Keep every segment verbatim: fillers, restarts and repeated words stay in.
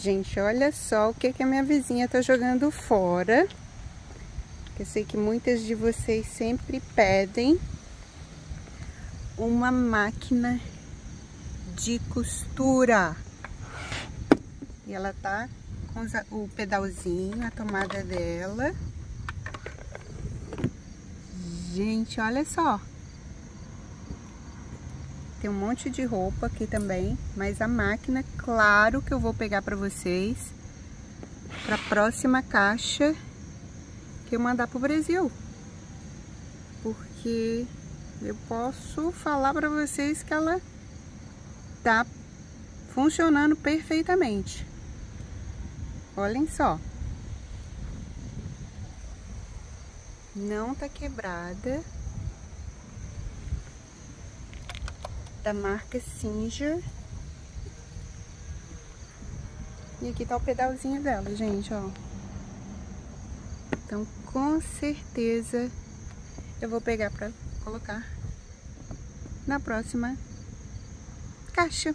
Gente, olha só o que, que a minha vizinha tá jogando fora. Eu sei que muitas de vocês sempre pedem uma máquina de costura. E ela tá com o pedalzinho, a tomada dela. Gente, olha só. Tem um monte de roupa aqui também, mas a máquina, claro que eu vou pegar para vocês para a próxima caixa que eu mandar pro Brasil. Porque eu posso falar para vocês que ela tá funcionando perfeitamente. Olhem só. Não tá quebrada. Da marca Singer. E aqui tá o pedalzinho dela, gente, ó. Então, com certeza, eu vou pegar pra colocar na próxima caixa.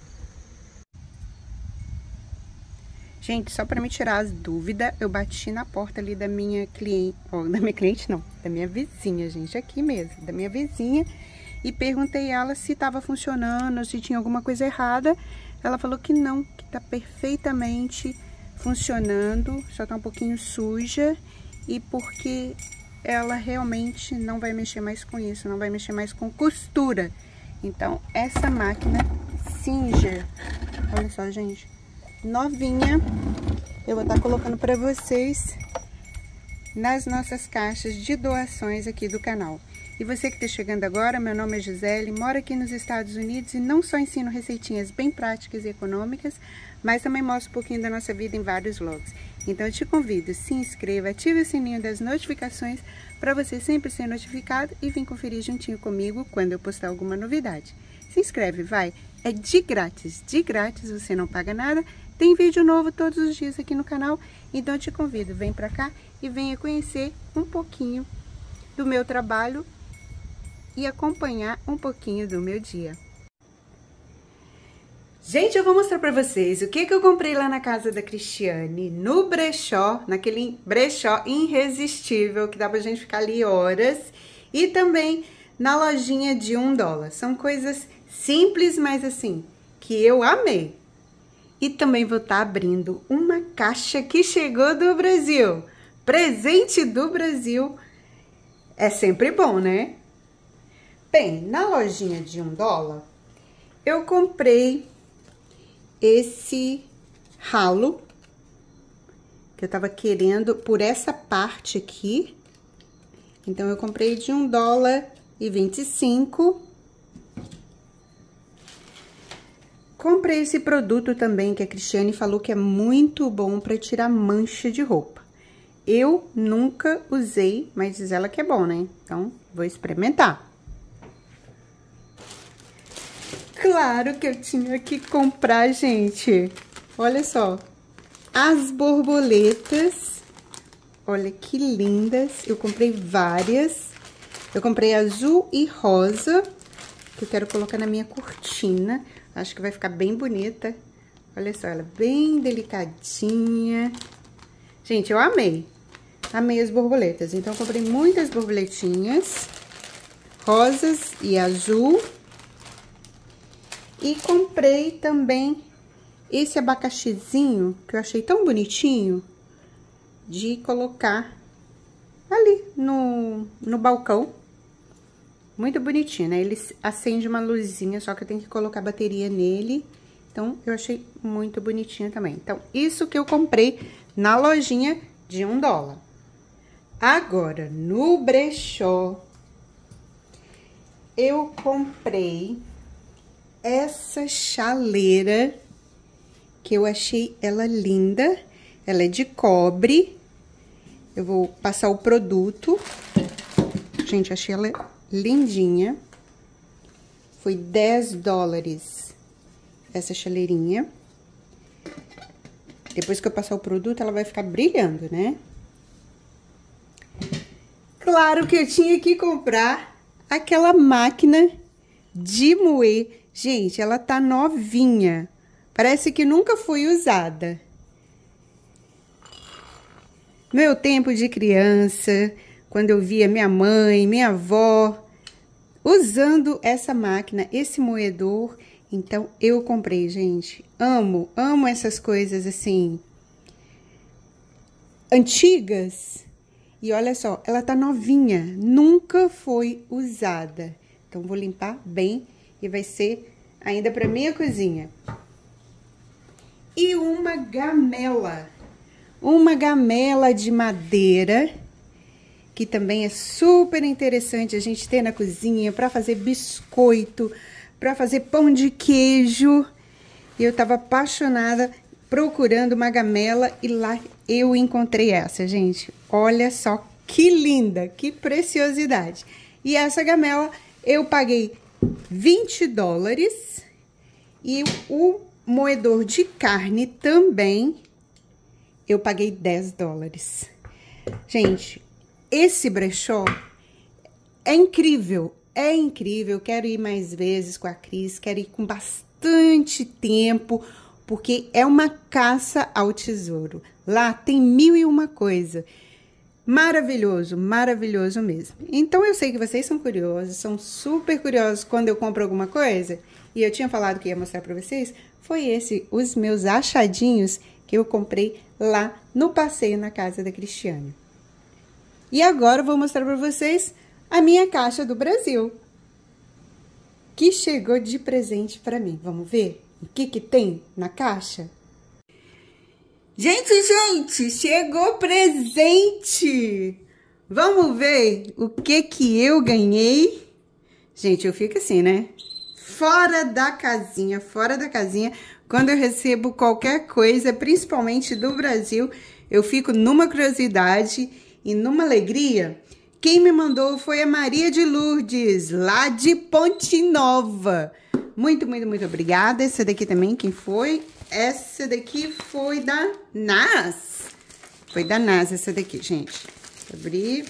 Gente, só pra me tirar as dúvidas, eu bati na porta ali da minha cliente, ó, da minha cliente não, da minha vizinha, gente, aqui mesmo, da minha vizinha. E perguntei a ela se estava funcionando, se tinha alguma coisa errada. Ela falou que não, que tá perfeitamente funcionando, só tá um pouquinho suja. E porque ela realmente não vai mexer mais com isso, não vai mexer mais com costura. Então, essa máquina Singer, olha só, gente, novinha, eu vou estar colocando para vocês nas nossas caixas de doações aqui do canal. E você que está chegando agora, meu nome é Gisele, moro aqui nos Estados Unidos e não só ensino receitinhas bem práticas e econômicas, mas também mostro um pouquinho da nossa vida em vários vlogs. Então eu te convido, se inscreva, ative o sininho das notificações para você sempre ser notificado e vir conferir juntinho comigo quando eu postar alguma novidade. Se inscreve, vai! É de grátis, de grátis, você não paga nada. Tem vídeo novo todos os dias aqui no canal, então eu te convido, vem pra cá e venha conhecer um pouquinho do meu trabalho e acompanhar um pouquinho do meu dia. Gente, eu vou mostrar pra vocês o que que eu comprei lá na casa da Cristiane, no brechó, naquele brechó irresistível que dá pra gente ficar ali horas, e também na lojinha de um dólar. São coisas simples, mas assim, que eu amei. E também vou estar abrindo uma caixa que chegou do Brasil. Presente do Brasil é sempre bom, né? Bem, na lojinha de um dólar, eu comprei esse ralo, que eu tava querendo por essa parte aqui. Então, eu comprei de um dólar e vinte e cinco. Comprei esse produto também, que a Cristiane falou que é muito bom para tirar mancha de roupa. Eu nunca usei, mas diz ela que é bom, né? Então, vou experimentar. Claro que eu tinha que comprar, gente. Olha só. As borboletas. Olha que lindas. Eu comprei várias. Eu comprei azul e rosa, que eu quero colocar na minha cortina. Acho que vai ficar bem bonita. Olha só, ela bem delicadinha. Gente, eu amei. Amei as borboletas. Então, eu comprei muitas borboletinhas. Rosas e azul. E comprei também esse abacaxizinho, que eu achei tão bonitinho, de colocar ali no, no balcão. Muito bonitinho, né? Ele acende uma luzinha, só que eu tenho que colocar bateria nele. Então, eu achei muito bonitinho também. Então, isso que eu comprei na lojinha de um dólar. Agora, no brechó, eu comprei essa chaleira, que eu achei ela linda. Ela é de cobre. Eu vou passar o produto. Gente, achei ela lindinha. Foi dez dólares essa chaleirinha. Depois que eu passar o produto, ela vai ficar brilhando, né? Claro que eu tinha que comprar aquela máquina de moer. Gente, ela tá novinha, Parece que nunca foi usada. Meu tempo de criança, quando eu via minha mãe, minha avó usando essa máquina, esse moedor, então eu comprei, gente. Amo, amo essas coisas assim, antigas. E olha só, ela tá novinha, nunca foi usada. Então, vou limpar bem e vai ser ainda pra minha cozinha. E uma gamela. Uma gamela de madeira, que também é super interessante a gente ter na cozinha para fazer biscoito, para fazer pão de queijo. E eu tava apaixonada procurando uma gamela e lá eu encontrei essa, gente. Olha só que linda, que preciosidade. E essa gamela eu paguei vinte dólares e o moedor de carne também eu paguei dez dólares. Gente, esse brechó é incrível, é incrível. Quero ir mais vezes com a Cris, quero ir com bastante tempo, porque é uma caça ao tesouro. Lá tem mil e uma coisa. Maravilhoso, maravilhoso mesmo. Então, eu sei que vocês são curiosos, são super curiosos quando eu compro alguma coisa. E eu tinha falado que ia mostrar pra vocês. Foi esse, os meus achadinhos que eu comprei lá no passeio na casa da Cristiane. E agora eu vou mostrar pra vocês a minha caixa do Brasil, que chegou de presente pra mim. Vamos ver o que que tem na caixa? Gente, gente, chegou presente! Vamos ver o que que eu ganhei? Gente, eu fico assim, né? Fora da casinha, fora da casinha. Quando eu recebo qualquer coisa, principalmente do Brasil, eu fico numa curiosidade e numa alegria. Quem me mandou foi a Maria de Lourdes, lá de Ponte Nova. Muito, muito, muito obrigada. Essa daqui também, quem foi? Essa daqui foi da Nas. Foi da Nas essa daqui, gente. Vou abrir.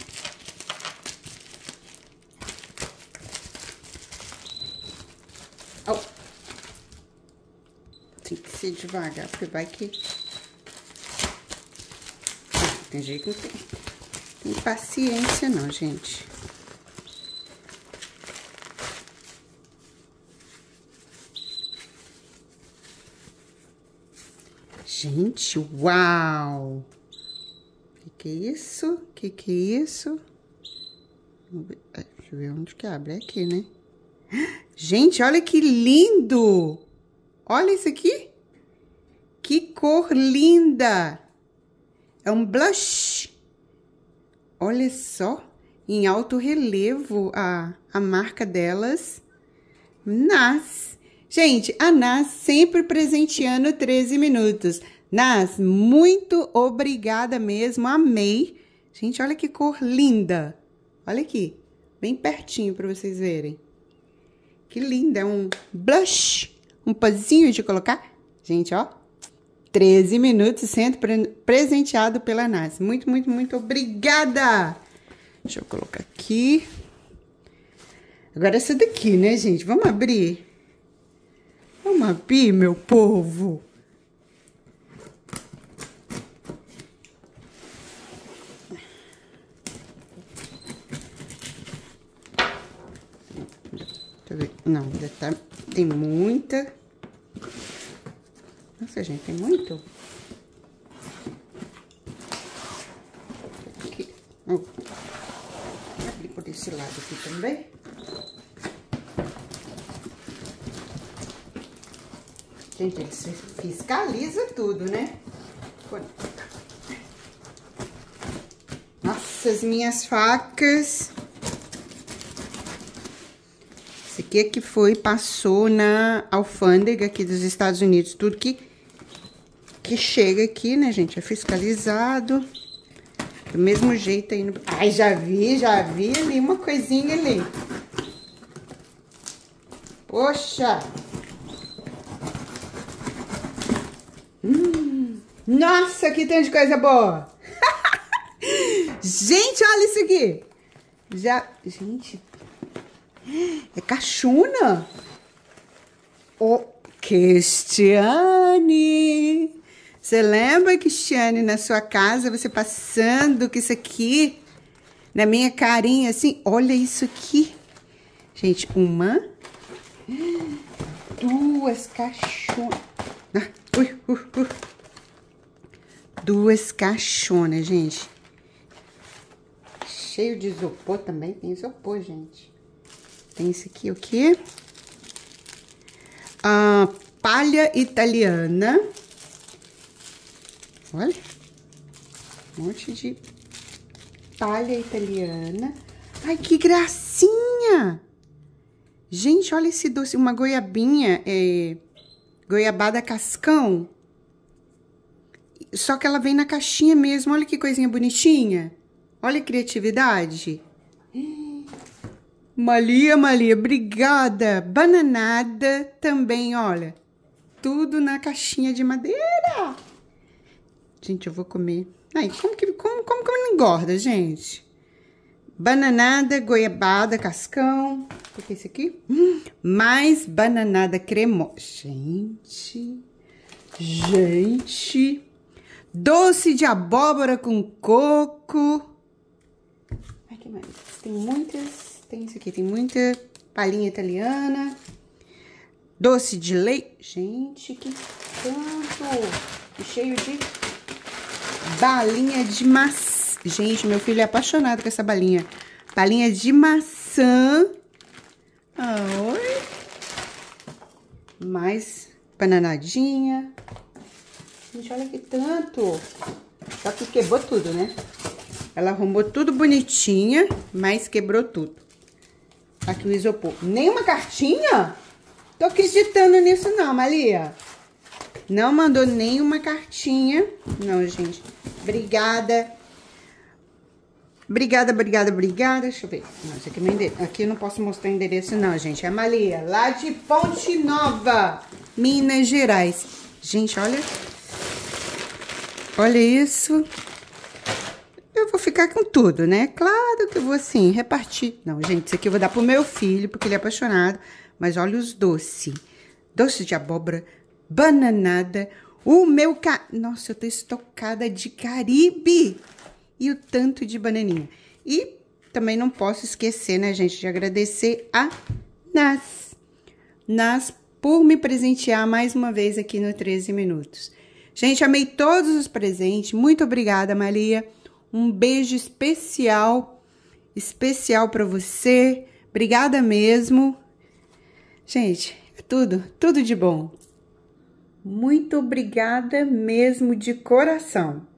Oh. Tem que ser devagar, porque vai que... Ah, tem jeito que não tem. Tem paciência não, gente. Gente, uau! Que que é isso? Que que é isso? Deixa eu ver onde que abre. É aqui, né? Gente, olha que lindo! Olha isso aqui. Que cor linda! É um blush. Olha só. Em alto relevo a, a marca delas. Nas. Gente, a Nas sempre presenteando treze minutos. Nas, muito obrigada mesmo. Amei. Gente, olha que cor linda. Olha aqui. Bem pertinho para vocês verem. Que linda. É um blush. Um pozinho de colocar. Gente, ó. treze minutos sendo pre presenteado pela Nas. Muito, muito, muito obrigada. Deixa eu colocar aqui. Agora essa daqui, né, gente? Vamos abrir? Vamos abrir, meu povo. Deixa eu ver. Não, ainda tá... Tem muita... Nossa, gente, tem muito. Aqui. Oh. Vou abrir por esse lado aqui também. Gente, eles fiscalizam tudo, né? Nossa, as minhas facas. Esse aqui é que foi, passou na alfândega aqui dos Estados Unidos. Tudo que, que chega aqui, né, gente? É fiscalizado. Do mesmo jeito aí no... Ai, já vi, já vi ali uma coisinha ali. Poxa! Hum, nossa, que tem de coisa boa! Gente, olha isso aqui! Já... Gente... É cachuna? Oh, Cristiane! Você lembra, Cristiane, na sua casa, você passando com isso aqui na minha carinha, assim? Olha isso aqui. Gente, uma, duas caixonas. Ah, ui, ui, ui. Duas caixonas, gente. Cheio de isopor também. Tem isopor, gente. Tem isso aqui, o quê? Ah, palha italiana. Olha. Um monte de palha italiana. Ai, que gracinha! Gente, olha esse doce. Uma goiabinha. É, goiabada cascão. Só que ela vem na caixinha mesmo. Olha que coisinha bonitinha. Olha a criatividade. Malia, Malia, obrigada. Bananada também, olha. Tudo na caixinha de madeira. Gente, eu vou comer. Ai, como que, como, como que não engorda, gente? Bananada, goiabada, cascão. O que é isso aqui? Hum, mais bananada cremosa. Gente. Gente. Doce de abóbora com coco. Ai, que mais? Tem muitas... Tem isso aqui, tem muita palhinha italiana. Doce de leite. Gente, que tanto! Cheio de balinha de maçã. Gente, meu filho é apaixonado com essa balinha. Balinha de maçã. Ah, oi. Mais bananadinha. Gente, olha que tanto. Só que quebrou tudo, né? Ela arrumou tudo bonitinha, mas quebrou tudo. Aqui o isopor. Nenhuma cartinha? Tô acreditando nisso não, Malia. Não mandou nenhuma cartinha. Não, gente. Obrigada. Obrigada, obrigada, obrigada. Deixa eu ver. Não, isso aqui, não é aqui eu não posso mostrar o endereço não, gente. É a Malia, lá de Ponte Nova, Minas Gerais. Gente, olha. Olha isso. Eu vou ficar com tudo, né? Claro que eu vou, assim, repartir. Não, gente, isso aqui eu vou dar pro meu filho, porque ele é apaixonado. Mas olha os doces. Doce de abóbora, bananada. O meu ca... Nossa, eu tô estocada de Caribe. E o tanto de bananinha. E também não posso esquecer, né, gente, de agradecer a Nas. Nas por me presentear mais uma vez aqui no treze Minutos. Gente, amei todos os presentes. Muito obrigada, Maria. Um beijo especial, especial para você. Obrigada mesmo. Gente, é tudo, tudo de bom. Muito obrigada mesmo de coração.